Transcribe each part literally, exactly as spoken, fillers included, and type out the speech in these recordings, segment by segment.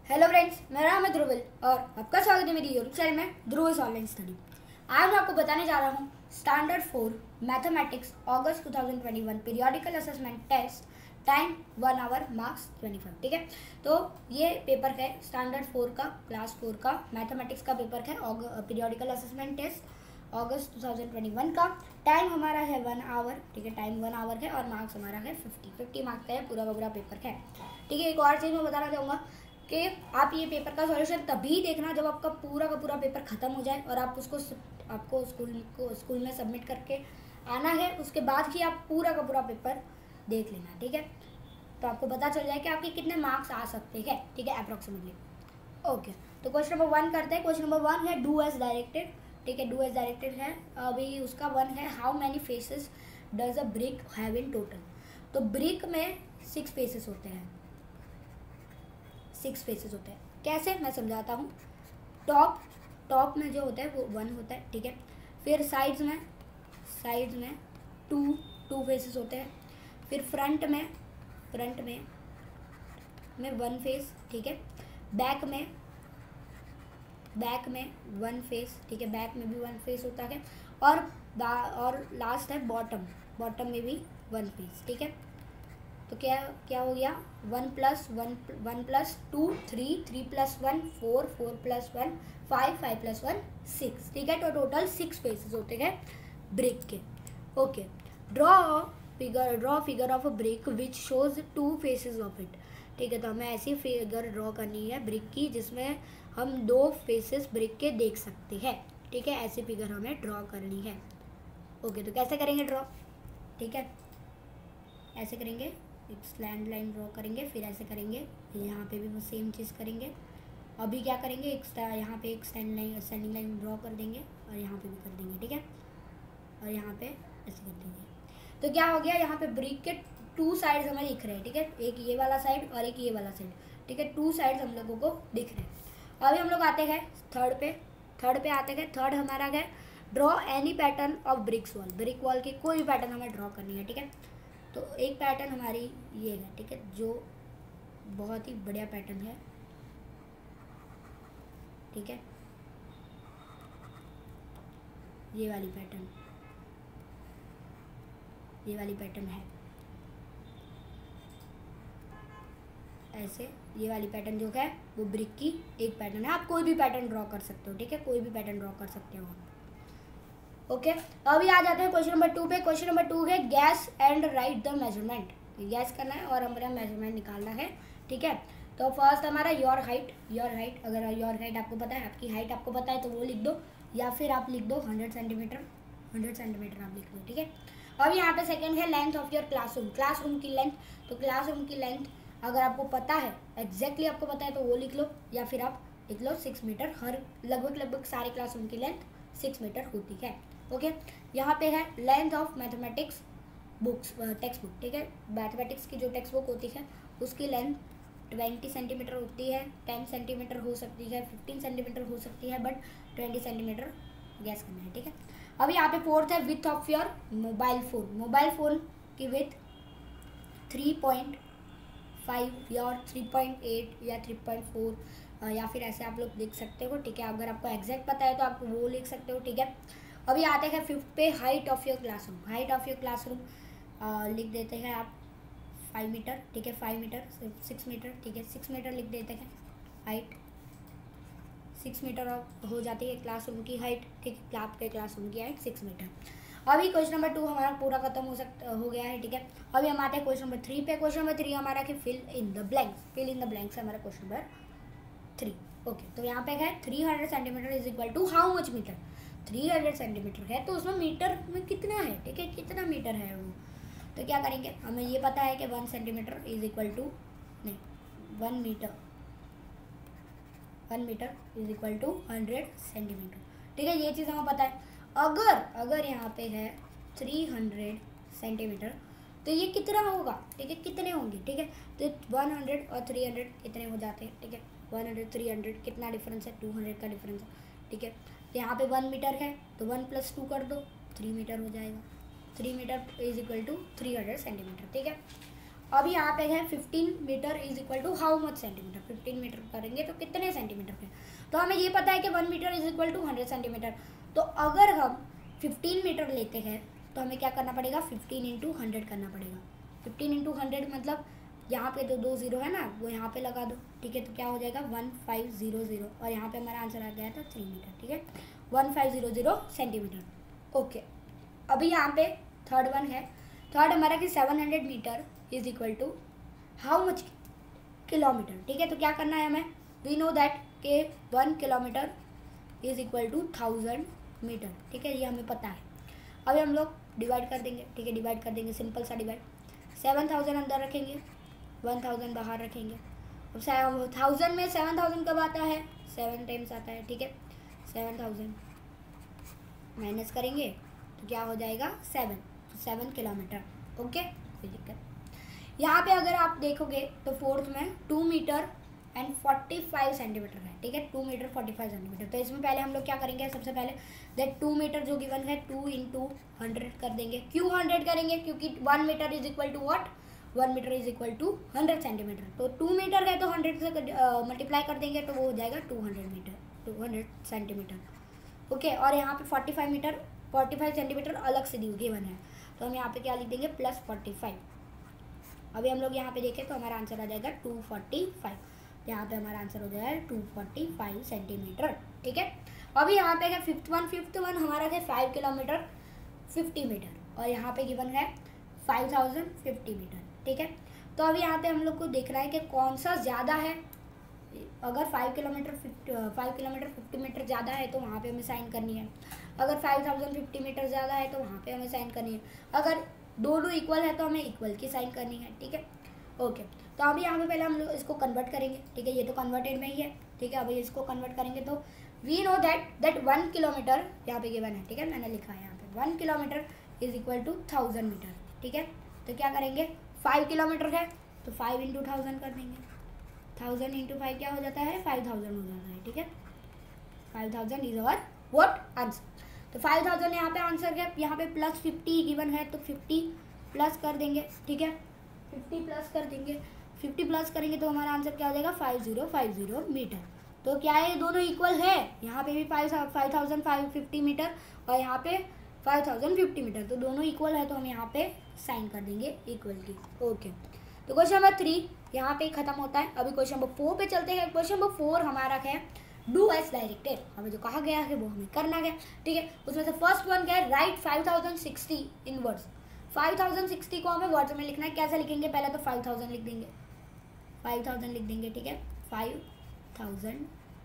Hello friends, मेरा नाम है ध्रुविल और आपका स्वागत है मेरी यूट्यूब चैनल में ध्रुविल ऑनलाइन स्टडी। आज मैं आपको बताने जा रहा हूँ standard four mathematics August two thousand twenty one periodical assessment test, time one hour, marks twenty five. ठीक है, तो ये पेपर है स्टैंडर्ड फोर का, क्लास फोर का मैथमेटिक्स का पेपर है periodical assessment test August two thousand twenty one का। टाइम हमारा है वन आवर। ठीक है, टाइम वन आवर है और मार्क्स हमारा है फिफ्टी फिफ्टी मार्क्स का है पूरा का पूरा पेपर है। ठीक है, एक और चीज़ मैं बताना चाहूँगा कि आप ये पेपर का सॉल्यूशन तभी देखना जब आपका पूरा का पूरा पेपर ख़त्म हो जाए और आप उसको आपको स्कूल को स्कूल में सबमिट करके आना है। उसके बाद ही आप पूरा का पूरा पेपर देख लेना। ठीक है, तो आपको पता चल जाए कि आपके कितने मार्क्स आ सकते हैं। ठीक है, अप्रॉक्सीमेटली। ओके, तो क्वेश्चन नंबर वन करते हैं। क्वेश्चन नंबर वन है डू एज डायरेक्टेड। ठीक है, डू एज डायरेक्टेड है। अभी उसका वन है how many faces does a brick have in total. तो ब्रिक में सिक्स फेसेस होते हैं, सिक्स फेसेस होते हैं। कैसे, मैं समझाता हूँ। टॉप टॉप में जो होता है वो वन होता है। ठीक है, फिर साइड्स में साइड्स में टू टू फेसेस होते हैं। फिर फ्रंट में फ्रंट में में वन फेस। ठीक है, बैक में बैक में वन फेस। ठीक है, बैक में भी वन फेस होता है। और और लास्ट है बॉटम बॉटम में भी वन फेस। ठीक है, तो क्या क्या हो गया, one plus one one plus two three, three plus one four, four plus one five, five plus one six. ठीक है, तो टोटल सिक्स फेसेस होते हैं ब्रिक के। Okay, draw figure draw figure of a brick which shows two faces of it. ठीक है, तो हमें ऐसी फिगर ड्रॉ करनी है ब्रिक की जिसमें हम दो फेसेस ब्रिक के देख सकते हैं। ठीक है, ऐसी फिगर हमें ड्रॉ करनी है। ओके, तो कैसे करेंगे ड्रॉ। ठीक है, ऐसे करेंगे, एक स्लैंड लाइन ड्रॉ करेंगे, फिर ऐसे करेंगे, यहाँ पे भी वो सेम चीज़ करेंगे। अभी क्या करेंगे, एक यहाँ पे एक stand line standing line draw कर देंगे और यहाँ पे भी कर देंगे। ठीक है, और यहाँ पे ऐसे कर देंगे। तो क्या हो गया, यहाँ पे ब्रिक के टू साइड्स हमें दिख रहे हैं। ठीक है, एक ये वाला साइड और एक ये वाला साइड। ठीक है, टू साइड्स हम लोगों को दिख रहे हैं। अभी हम लोग आते हैं थर्ड पे थर्ड पे आते हैं। थर्ड हमारा है draw any pattern of bricks wall. Brick wall की कोई भी पैटर्न हमें ड्रॉ करनी है। ठीक है, तो एक पैटर्न हमारी ये है। ठीक है, जो बहुत ही बढ़िया पैटर्न है। ठीक है, ये वाली पैटर्न ये वाली पैटर्न है ऐसे। ये वाली पैटर्न जो है वो ब्रिक की एक पैटर्न है। आप कोई भी पैटर्न ड्रॉ कर सकते हो। ठीक है, कोई भी पैटर्न ड्रॉ कर सकते हो आप। Okay okay. अभी आ जाते हैं क्वेश्चन नंबर टू पे। क्वेश्चन नंबर टू है guess and write the measurement. Guess करना है और हमारा मेजरमेंट निकालना है। ठीक है, तो फर्स्ट हमारा योर हाइट योर हाइट अगर योर हाइट आपको पता है, आपकी हाइट आपको पता है तो वो लिख दो, या फिर आप लिख दो हंड्रेड सेंटीमीटर हंड्रेड सेंटीमीटर आप लिख दो। ठीक है, अब यहाँ पे सेकेंड है length of your classroom. Classroom की लेंथ, तो क्लासरूम की लेंथ अगर आपको पता है, एग्जैक्टली आपको पता है तो वो लिख लो, या फिर आप लिख लो सिक्स मीटर। हर लगभग लगभग सारे क्लासरूम की लेंथ सिक्स मीटर होती है। Okay okay. यहाँ पे है length of mathematics books, textbook. ठीक है, मैथमेटिक्स की जो टेक्स्ट बुक होती है उसकी लेंथ ट्वेंटी सेंटीमीटर होती है, टेन सेंटीमीटर हो सकती है, फिफ्टीन सेंटीमीटर हो सकती है, बट ट्वेंटी सेंटीमीटर गैस करना है। ठीक है, अब यहाँ पे फोर्थ है width of your mobile phone. Mobile phone की विथ थ्री पॉइंट फाइव या थ्री पॉइंट एट या थ्री पॉइंट फोर, या फिर ऐसे आप लोग लिख सकते हो। ठीक है, अगर आपको एग्जैक्ट पता है तो आप वो लिख सकते हो। ठीक है, अभी आते हैं फिफ्थ पे height of your classroom. Height of your classroom लिख देते हैं आप फाइव मीटर। ठीक है, फाइव मीटर सिक्स मीटर। ठीक है, सिक्स मीटर लिख देते हैं हाइट, सिक्स मीटर हो जाती है क्लासरूम की हाइट। ठीक है, आपके क्लासरूम की हाइट सिक्स मीटर। अभी क्वेश्चन नंबर टू हमारा पूरा खत्म हो सकता हो गया है। ठीक है, अभी हम आते हैं क्वेश्चन नंबर थ्री पे। क्वेश्चन नंबर थ्री हमारा कि fill in the blanks. Fill in the blanks है हमारा क्वेश्चन नंबर थ्री। ओके, तो यहाँ पे है three hundred centimetre is equal to how much metre. Three hundred centimetre है तो उसमें मीटर में कितना है। ठीक है, कितना मीटर है वो, तो क्या करेंगे, हमें ये पता है कि one centimetre is equal to नहीं one metre one metre is equal to hundred centimetre. ठीक है, ये चीज़ हमें पता है। अगर अगर यहाँ पे है थ्री हंड्रेड सेंटीमीटर तो ये कितना होगा। ठीक है, कितने होंगे। ठीक है, तो वन हंड्रेड और थ्री हंड्रेड कितने हो जाते हैं। ठीक है, वन हंड्रेड थ्री हंड्रेड कितना डिफरेंस है, टू हंड्रेड का डिफरेंस है। ठीक है, तो यहाँ पे वन मीटर है तो वन प्लस टू कर दो, थ्री मीटर हो जाएगा। Three metre is equal to three hundred centimetre. ठीक है, अभी यहाँ पे है fifteen metre is equal to how much centimetre, fifteen metre करेंगे तो कितने सेंटीमीटर के, तो हमें ये पता है कि one metre is equal to hundred centimetre. तो अगर हम फिफ्टीन मीटर लेते हैं तो हमें क्या करना पड़ेगा, फिफ्टीन इंटू हंड्रेड करना पड़ेगा। फिफ्टीन इंटू हंड्रेड मतलब यहाँ पे तो दो जीरो है ना, वो यहाँ पे लगा दो, ठीक है। तो क्या हो जाएगा वन फाइव जीरो जीरो, और यहाँ पे हमारा आंसर आ गया था थ्री मीटर, ठीक है, one five zero zero centimetre. Okay, अभी यहाँ पे थर्ड वन है, थर्ड हमारा कि seven hundred metre is equal to how much kilometre, ठीक है। तो क्या करना है हमें, वी नो दैट के one kilometre is equal to thousand metre, ठीक है, ये हमें पता है। अभी हम लोग डिवाइड कर देंगे, ठीक है, डिवाइड कर देंगे, सिंपल सा डिवाइड। सेवन थाउजेंड अंदर रखेंगे, वन थाउजेंड बाहर रखेंगे। अब थाउजेंड में सेवन थाउजेंड कब आता है, सेवन टाइम्स आता है, ठीक है। सेवन थाउजेंड माइनस करेंगे तो क्या हो जाएगा, सेवन, तो सेवन किलोमीटर। ओके, कोई दिक्कत। यहाँ पे अगर आप देखोगे तो फोर्थ में two metre and forty five centimetre है, ठीक है, two metre forty five centimetre. तो इसमें पहले हम लोग क्या करेंगे, सबसे पहले दैट टू मीटर जो गिवन है टू इंटू हंड्रेड कर देंगे। क्यों हंड्रेड करेंगे, क्योंकि one metre is equal to what, one metre is equal to hundred centimetre. तो टू मीटर है तो हंड्रेड से मल्टीप्लाई कर देंगे तो वो हो जाएगा two hundred metre, two hundred centimetre. Okay, और यहाँ पे forty five metre forty five centimetre अलग से गिवन है, तो हम यहाँ पे क्या लिख देंगे, प्लस फोर्टी फाइव। अभी हम लोग यहाँ पे देखें तो हमारा आंसर आ जाएगा टू फोर्टी फाइव, यहाँ पे हमारा आंसर हो जाएगा टू फोर्टी फाइव सेंटीमीटर, ठीक है। अभी यहाँ पे है फिफ्थ वन, फिफ्थ वन हमारा है फाइव किलोमीटर फिफ्टी मीटर, और यहाँ पे गिवन है फाइव थाउजेंड फिफ्टी मीटर, ठीक है। तो अभी यहाँ पे हम लोग को देखना है कि कौन सा ज़्यादा है। अगर five kilometre fifty five kilometre fifty metre ज़्यादा है तो वहाँ पे हमें साइन करनी है। अगर फाइव थाउजेंड फिफ्टी मीटर ज़्यादा है तो वहाँ पे हमें साइन करनी है। अगर दोनों इक्वल है तो हमें इक्वल की साइन करनी है, ठीक है। ओके, तो अभी यहाँ पे पहले हम लोग इसको कन्वर्ट करेंगे, ठीक है, ये तो कन्वर्टेड में ही है, ठीक है। अभी इसको कन्वर्ट करेंगे तो we know that that one kilometre यहाँ पे गिवन है, ठीक है, मैंने लिखा है यहाँ पे one kilometre is equal to thousand metre, ठीक है। तो क्या करेंगे, फाइव किलोमीटर है तो फाइव इंटू थाउजेंड कर देंगे, थाउजेंड इंटू फाइव क्या हो जाता है, फाइव थाउजेंड हो जाता है, ठीक है। Five thousand is our what answer. तो फाइव थाउजेंड यहाँ पे आंसर है, यहाँ पे प्लस फिफ्टी गिवन है तो फिफ्टी प्लस कर देंगे, ठीक है, फिफ्टी प्लस कर देंगे, फिफ्टी प्लस करेंगे तो हमारा आंसर क्या हो जाएगा, five zero five zero metre. तो क्या है, दोनों इक्वल है, यहाँ पे भी five five thousand five fifty metre और यहाँ पे फाइव थाउजेंड फिफ्टी मीटर, तो दोनों इक्वल है तो हम यहाँ पे साइन कर देंगे इक्वल की। ओके, तो क्वेश्चन नंबर थ्री यहाँ पे खत्म होता है। अभी क्वेश्चन नंबर फोर पे चलते हैं। क्वेश्चन नंबर फोर हमारा है डू एज डायरेक्टेड, हमें जो कहा गया है वो हमें करना है, ठीक है। उसमें से फर्स्ट वन क्या है, write five thousand sixty in words. Five thousand sixty को हमें वर्ड्स में लिखना है। कैसे लिखेंगे, पहले तो फाइव थाउजेंड लिख देंगे, फाइव थाउजेंड लिख देंगे, ठीक है, फाइव थाउजेंड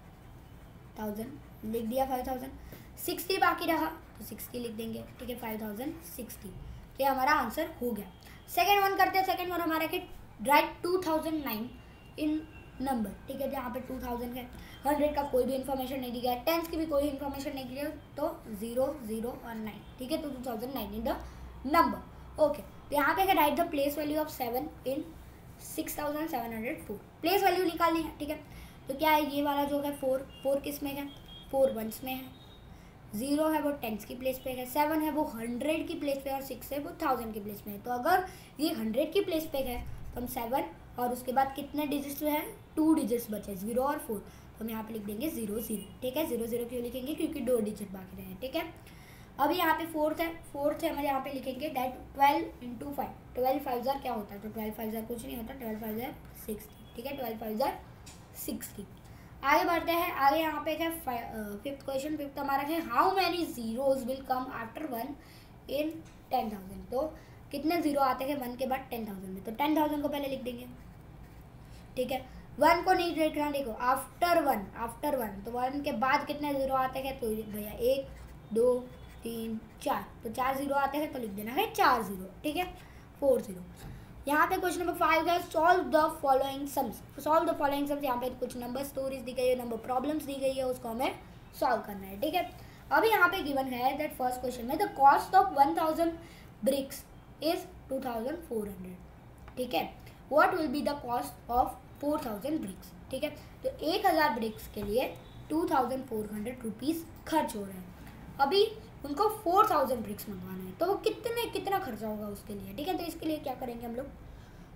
थाउजेंड लिख दिया, फाइव थाउजेंड सिक्सटी बाकी रहा तो सिक्सटी लिख देंगे, ठीक है, फाइव थाउजेंड सिक्सटी। तो ये हमारा आंसर हो गया। सेकेंड वन करते हैं। सेकेंड वन हमारा कि write two thousand nine in number, ठीक है, जहाँ पे टू थाउजेंड है, हंड्रेड का कोई भी इन्फॉर्मेशन नहीं दिया है, टेंस की भी कोई इन्फॉर्मेशन नहीं दिया, तो जीरो जीरो और नाइन, ठीक है, तो two thousand nine in the number. Okay, तो यहाँ पे है write the place value of seven in six thousand seven hundred four. Place value निकालनी है, ठीक है। तो क्या है, ये वाला जो है फोर, फोर किस में है, फोर वंस में है, जीरो है वो टेंस की प्लेस पे है, सेवन है वो हंड्रेड की प्लेस पे, और सिक्स है वो थाउजेंड की प्लेस पे है। तो अगर ये हंड्रेड की प्लेस पे है तो हम सेवन और उसके बाद कितने डिजिट्स है, टू डिजिट्स बचे, जीरो और फोर, तो हम यहाँ पे लिख देंगे जीरो जीरो, ठीक है। जीरो जीरो क्यों लिखेंगे, क्योंकि दो डिजिट बाकी रहे हैं, ठीक है। अभी यहाँ पे फोर्थ है, फोर्थ है हमारे यहाँ पे लिखेंगे that twelve into five, twelve five जार क्या होता है, तो ट्वेल्व फाइव जार कुछ नहीं होता, ट्वेल्व फाइव जार सिक्सटी, ठीक है, ट्वेल्व फाइव जार सिक्सटी। आगे बढ़ते हैं। आगे यहाँ पे है फिफ्थ क्वेश्चन। फिफ्थ हमारा है how many zeros will come after one in ten thousand. तो कितने जीरो आते हैं वन के बाद टेन थाउजेंड में, तो टेन थाउजेंड को पहले लिख देंगे, ठीक है। वन को नहीं देखना, देखो आफ्टर वन, आफ्टर वन तो वन के बाद कितने जीरो आते हैं, तो भैया एक दो तीन चार, तो चार जीरो आते हैं तो लिख देना है चार जीरो, ठीक है, फोर जीरो। यहाँ पे क्वेश्चन नंबर फाइव है solve the following sums. Solve the following sums, यहाँ पे कुछ नंबर स्टोरीज दी गई है, नंबर प्रॉब्लम्स दी गई है, उसको हमें सॉल्व करना है, ठीक है। अभी यहाँ पे गिवन है दैट फर्स्ट क्वेश्चन में the cost of one thousand bricks is two thousand four hundred, ठीक है। What will be the cost of four thousand bricks, ठीक है। तो एक हज़ार ब्रिक्स के लिए two thousand four hundred rupees खर्च हो रहे हैं। अभी उनको फोर थाउजेंड ब्रिक्स मंगवाना है तो वो कितने कितना खर्चा होगा उसके लिए, ठीक है। तो इसके लिए क्या करेंगे हम लोग,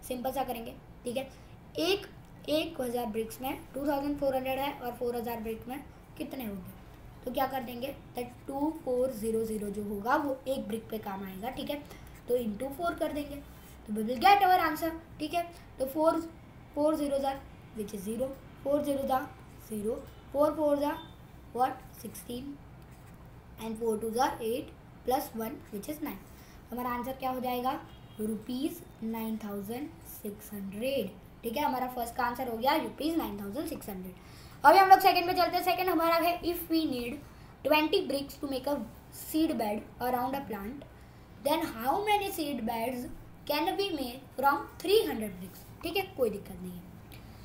सिंपल सा करेंगे, ठीक है। एक एक हज़ार ब्रिक्स में टू थाउजेंड फोर हंड्रेड है और फोर हज़ार ब्रिक में कितने होंगे, तो क्या कर देंगे that two four zero zero जो होगा वो एक ब्रिक पे काम आएगा, ठीक है। तो इंटू फोर कर देंगे तो we will get our answer, ठीक है। तो फोर फोर ज़ीरो ज़ा which is zero, four zero ज़ा ज़ीरो, फोर फोर ज़ा what sixteen and four two ज़ा eight plus one which is nine. हमारा आंसर क्या हो जाएगा rupees nine thousand six hundred, ठीक है। हमारा फर्स्ट का आंसर हो गया rupees nine thousand six hundred. अभी हम लोग सेकंड में चलते हैं। सेकंड हमारा है if we need twenty bricks to make a seed bed around a plant then how many seed beds can be made from three hundred bricks, ठीक है। कोई दिक्कत नहीं है।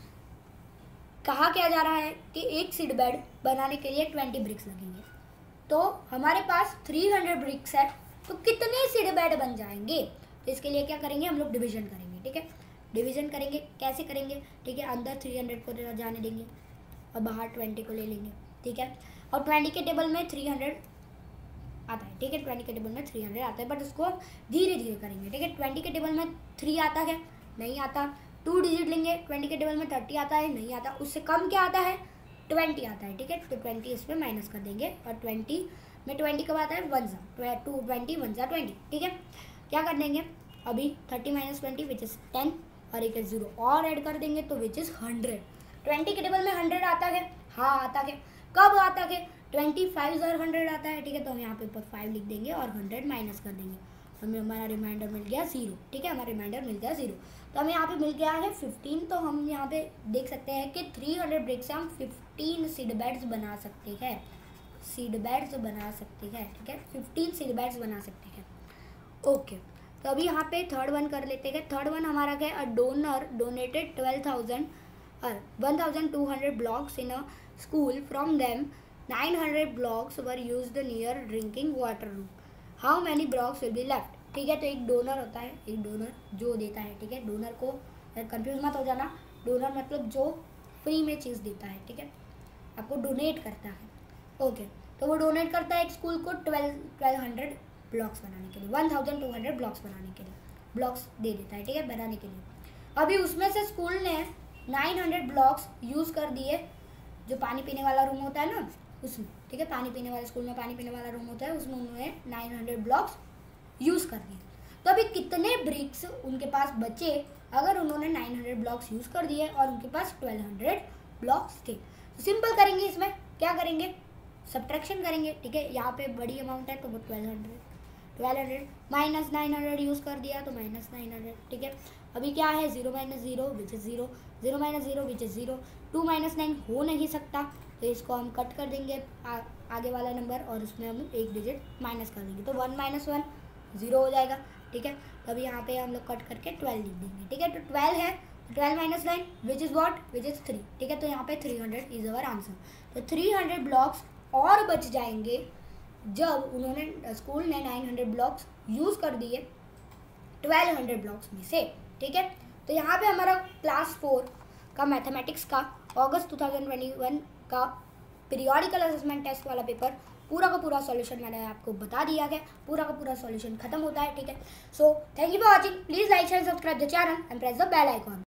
कहा क्या जा रहा है कि एक सीड बेड बनाने के लिए ट्वेंटी ब्रिक्स लगेंगे, तो हमारे पास थ्री हंड्रेड ब्रिक्स है, तो कितने सीड बेड बन जाएंगे। तो इसके लिए क्या करेंगे हम लोग डिवीजन करेंगे, ठीक है। डिवीजन करेंगे, कैसे करेंगे, ठीक है। अंदर थ्री हंड्रेड को जाने देंगे और बाहर ट्वेंटी को ले लेंगे, ठीक है। और ट्वेंटी के टेबल में थ्री हंड्रेड आता है, ठीक है। ट्वेंटी के टेबल में थ्री हंड्रेड आता है, बट उसको धीरे धीरे करेंगे, ठीक है। ट्वेंटी के टेबल में थ्री आता है, नहीं आता। टू डिजिट लेंगे, ट्वेंटी के टेबल में थर्टी आता है, नहीं आता। उससे कम क्या आता है ट्वेंटी आता है, ठीक है। तो ट्वेंटी इसमें माइनस कर देंगे और ट्वेंटी में ट्वेंटी कब आता है वन ज़ा टू ट्वेंटी वन ज़ा ट्वेंटी, ठीक है। क्या कर देंगे अभी thirty minus twenty which is ten और एक जीरो और ऐड कर देंगे तो विच इज़ हंड्रेड। ट्वेंटी के टेबल में हंड्रेड आता है, हाँ आता है। कब आता है ट्वेंटी फाइव ज़र हंड्रेड आता है, ठीक है। तो हम यहाँ पे ऊपर फाइव लिख देंगे और हंड्रेड माइनस कर देंगे, हमें हमारा रिमाइंडर मिल गया जीरो, ठीक है। हमारा रिमाइंडर मिल गया जीरो, तो हमें यहाँ पे मिल गया है फिफ्टीन। तो हम यहाँ पे देख सकते हैं कि थ्री हंड्रेड ब्रिक से हम फिफ्टीन सीड बेड्स बना सकते हैं, सीड बेड्स बना सकते हैं, ठीक है। फिफ्टीन सीड बेड्स बना सकते हैं, ओके। तो अभी यहाँ पे थर्ड वन कर लेते हैं। थर्ड वन हमारा क्या है, a donor donated twelve thousand और one thousand two hundred blocks in a school, from them nine hundred blocks were used near drinking water room, how many blocks will be left, ठीक है। तो एक donor होता है, एक donor जो देता है, ठीक है। डोनर को कंफ्यूज मत हो जाना, डोनर मतलब जो फ्री में चीज़ देता है, ठीक है, आपको डोनेट करता है, ओके। तो वो डोनेट करता है एक स्कूल को ट्वेल्व ट्वेल्व हंड्रेड ब्लॉक्स बनाने के लिए, one thousand two hundred blocks बनाने के लिए ब्लॉक्स दे देता है, ठीक है, बनाने के लिए। अभी उसमें से स्कूल ने नाइन हंड्रेड ब्लॉक्स यूज़ कर दिए, जो पानी पीने वाला रूम होता है ना उसमें, ठीक है। पानी पीने वाले स्कूल में पानी पीने वाला रूम होता है, उसमें उन्होंने नाइन हंड्रेड ब्लॉक्स यूज़ कर दिए। तो अभी कितने ब्रिक्स उनके पास बचे अगर उन्होंने नाइन हंड्रेड ब्लॉक्स यूज़ कर दिए और उनके पास ट्वेल्व हंड्रेड ब्लॉक्स थे। तो सिंपल करेंगे, इसमें क्या करेंगे सब्ट्रैक्शन करेंगे, ठीक है। यहाँ पे बड़ी अमाउंट है तो वो twelve hundred twelve hundred minus nine hundred use कर दिया तो माइनस नाइन हंड्रेड, ठीक है। अभी क्या है zero minus zero which is zero, zero minus zero which is zero, two minus nine हो नहीं सकता, तो इसको हम कट कर देंगे आ, आगे वाला नंबर और उसमें हम एक डिजिट माइनस कर देंगे, तो वन माइनस वन ज़ीरो हो जाएगा, ठीक है। तभी यहाँ पे हम लोग कट करके ट्वेल्व लिख देंगे, ठीक है। तो ट्वेल्व है, twelve minus nine which is what which is three, ठीक है। तो यहाँ पे three hundred is our answer. तो थ्री हंड्रेड ब्लॉक्स और बच जाएंगे जब उन्होंने स्कूल ने नाइन हंड्रेड ब्लॉक्स यूज़ कर दिए ट्वेल्व हंड्रेड ब्लॉक्स में से, ठीक है। तो यहाँ पे हमारा क्लास फोर का मैथमेटिक्स का अगस्त टू थाउजेंड ट्वेंटी वन का पीरियोडिकल असेसमेंट टेस्ट वाला पेपर पूरा का पूरा सॉल्यूशन मैंने आपको बता दिया है, पूरा का पूरा सॉल्यूशन खत्म होता है, ठीक है। So thank you for watching, please like share subscribe the channel and press the bell icon.